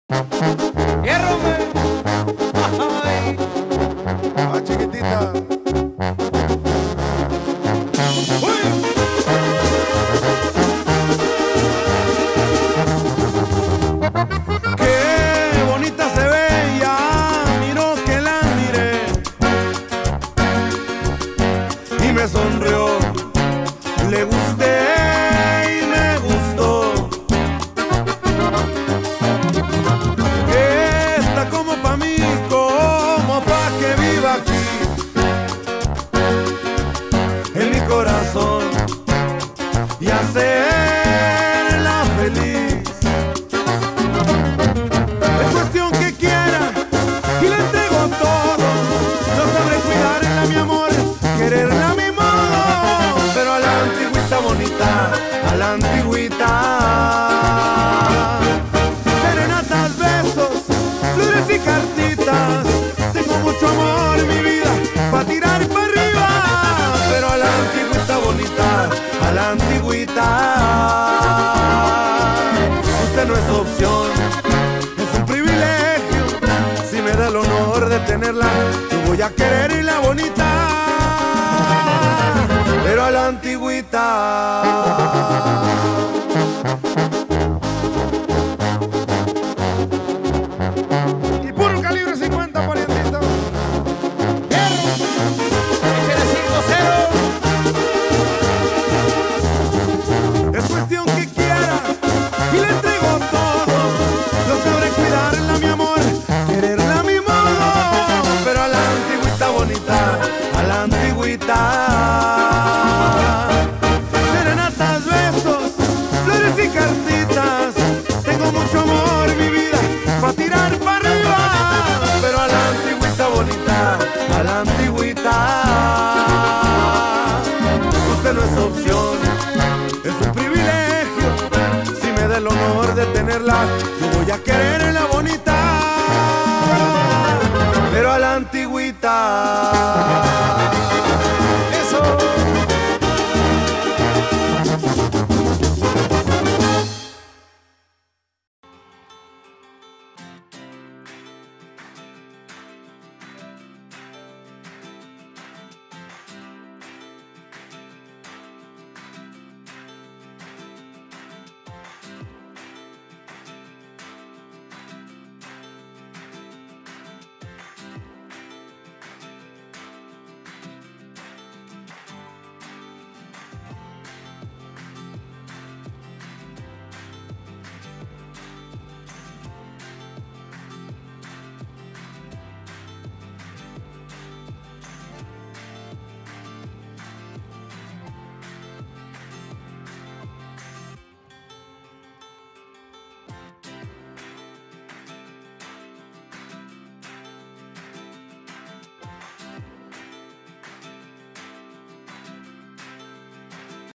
¡Hierro, hombre! ¡Ay! Ah, chiquitita. Qué bonita se ve, ya miro que la miré y me sonrió, le gusté y me gustó. Está como pa' mí, como pa' que viva aquí en mi corazón y hacerla feliz. Es cuestión que quiera y le entrego todo. Yo sabré cuidarla, mi amor, quererla a mi modo, pero a la antigüita bonita, a la antigüita. Serenatas, besos, flores y cartitas. Tengo mucho amor, mi vida, pa' tirar para arriba, pero a la antigüita bonita, a la antigüita. Usted no es opción, es un privilegio. Si me da el honor de tenerla, yo voy a quererla bonita, pero a la antigüita. Y puro calibre 50, parientito. ¡Échale 5-0! Es cuestión que quiera y le entrego todo. Yo sabré cuidarla, mi amor, quererla a mi modo, pero a la antigüita bonita, a la antigüita. Serenatas, besos, flores y cartitas. Tengo mucho amor, mi vida, pa' tirar para arriba, pero a la antigüita bonita, a la antigüita. Usted no es opción, es un privilegio. Si me da el honor de tenerla, yo voy a querer